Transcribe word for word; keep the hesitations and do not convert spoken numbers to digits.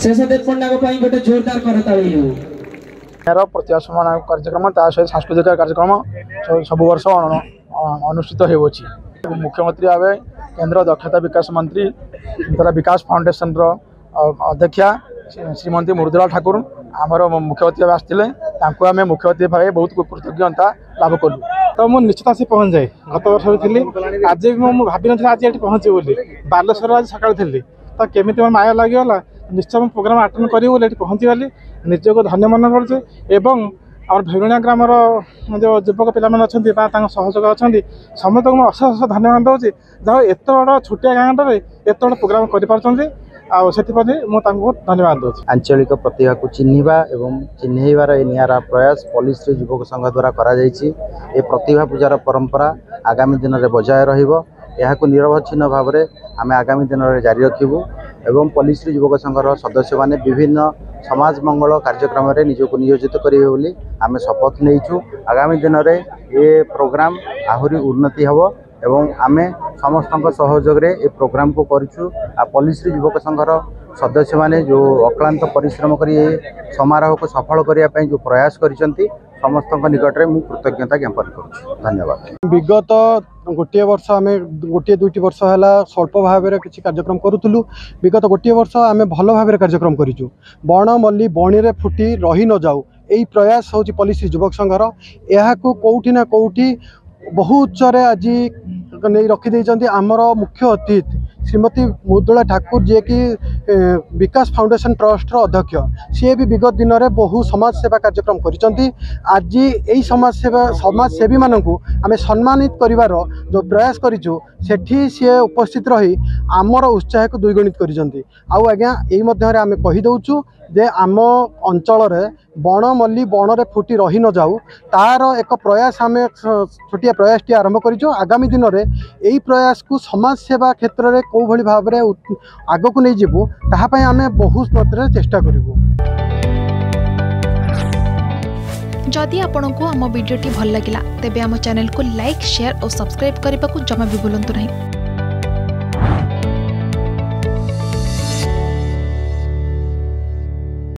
शेषदेव पंडा गोटे जोरदार करताली हो। यार प्रतिभा सम्मान कार्यक्रम ता सहित सांस्कृतिक कार्यक्रम सब वर्ष अनुष्ठित होउछि। मुख्यमंत्री भाव केंद्र दक्षता विकास मंत्री तथा विकास फाउंडेशन अध्यक्षा श्रीमती मुरदुला ठाकुर आमर मुख्यमंत्री भाव आसते आम मुख्यमंत्री भाव बहुत कृतज्ञता लाभ कलु। तो मुझे निश्चित आसी पहुँच जाए गत वर्ष भी थी आज भी मुझे भाभी नी आज ये पहुँचे बोली बालेश्वर आज सकाल थी तो केमी मोर माया लगिगला निश्चय मुझे प्रोग्राम आटेड करी बोली पहुँची गली निजक धन्य मन कर आम भेगुणिया ग्राम जो युवक पाने अच्छा सहयोग अच्छा समस्त को अशेष अशेष धन्यवाद दूसरी जहाँ एत बड़ छोटिया गाँव एत बड़ प्रोग्राम कर से बहुत धन्यवाद दूसरी। आंचलिक प्रतिभा को चिन्हवा एवं चिन्हवार निरा प्रयास पुलिस युवक संघ द्वारा करा प्रतिभा पूजार परंपरा आगामी दिन में बजाय रहा निरवच्छिन्न भाव में आम आगामी दिन में जारी रखू एवं पुलिस युवक संघर सदस्य माने विभिन्न समाज मंगल कार्यक्रम में निजक नियोजित करेंगे बोली आम शपथ नहीं। आगामी दिन में ये प्रोग्राम आहरी उन्नति हम एवं आम समस्त सहयोग ये प्रोग्राम को करूँ। पुलिस युवक संघर सदस्य माने जो अक्लांत परिश्रम कर समारोह को सफल करने जो प्रयास करिसेंती समस्त निकट में मुझे कृतज्ञता ज्ञापन करुँ। धन्यवाद। विगत गोटे वर्ष आम गोटे दुईट वर्ष है स्वल्प भाव में किसी कार्यक्रम करूँ। विगत गोटे वर्ष आम भल भाव कार्यक्रम करूँ। बण मल्ली बणी में फुटी रही न जाऊ यही प्रयास हूँ पुलिस युवक संघर यह कौटी ना कौटी बहु उच्चरे आज नहीं रखिदे आमर मुख्य अतिथि श्रीमती मुरदुला ठाकुर जी की विकास फाउंडेशन ट्रस्ट अध्यक्ष सी भी विगत दिन में बहु समाज सेवा कार्यक्रम करिसेंती। आज यही समाज सेवा समाज सेवी मानक आम सम्मानित करिवार जो प्रयास करिछु सेठी सी उपस्थित रही आमर उत्साह को द्विगुणित करिसेंती। आउ आज्ञा यही मध्य आम कहीदौचु जे आम अंचल बण मल्ली बण रे फुटी रही न जाऊ तार एक प्रयास आम छोटिया प्रयास टी आरंभ करिछु। आगामी दिन में यही प्रयास को समाज सेवा क्षेत्र में कौ भली भाव में आग को नहीं जीवु ताहापई आम बहुत मात्रा चेष्टा करिवु। जदि आपंक आम भिडी भल लगा तेब आम चैनल को लाइक शेयर और सब्सक्राइब करने को जमा भी भूलु नहीं।